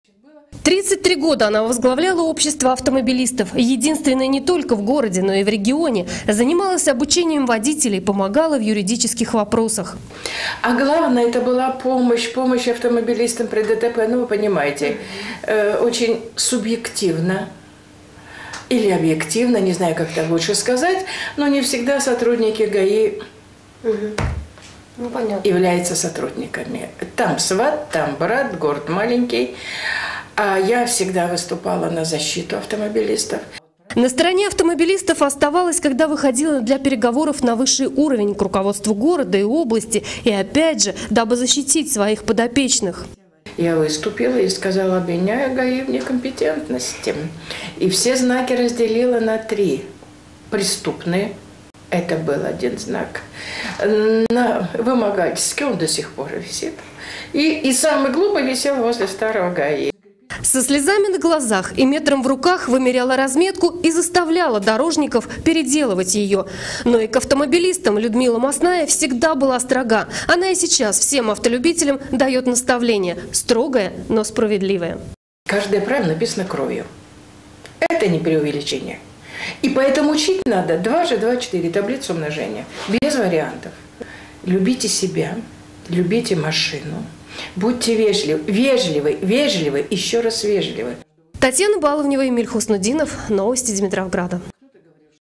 33 года она возглавляла общество автомобилистов. Единственное не только в городе, но и в регионе. Занималась обучением водителей, помогала в юридических вопросах. А главное, это была помощь автомобилистам при ДТП. Ну, вы понимаете, очень субъективно или объективно, не знаю, как это лучше сказать, но не всегда сотрудники ГАИ являются сотрудниками. Там сват, там брат, город маленький. А я всегда выступала на защиту автомобилистов. На стороне автомобилистов оставалась, когда выходила для переговоров на высший уровень к руководству города и области. И опять же, дабы защитить своих подопечных. Я выступила и сказала, обвиняю ГАИ в некомпетентности. И все знаки разделила на 3. Преступные. Это был один знак. На вымогательский он до сих пор висит. И самый глупый висел возле старого ГАИ. Со слезами на глазах и метром в руках вымеряла разметку и заставляла дорожников переделывать ее. Но и к автомобилистам Людмила Масная всегда была строга. Она и сейчас всем автолюбителям дает наставление. Строгое, но справедливое. Каждое правило написано кровью. Это не преувеличение. И поэтому учить надо 2 же 2, 4, таблицу умножения. Без вариантов. Любите себя, любите машину. Будьте вежливы, еще раз вежливы. Татьяна Баловнева, Эмиль Хуснудинов. Новости Димитровграда.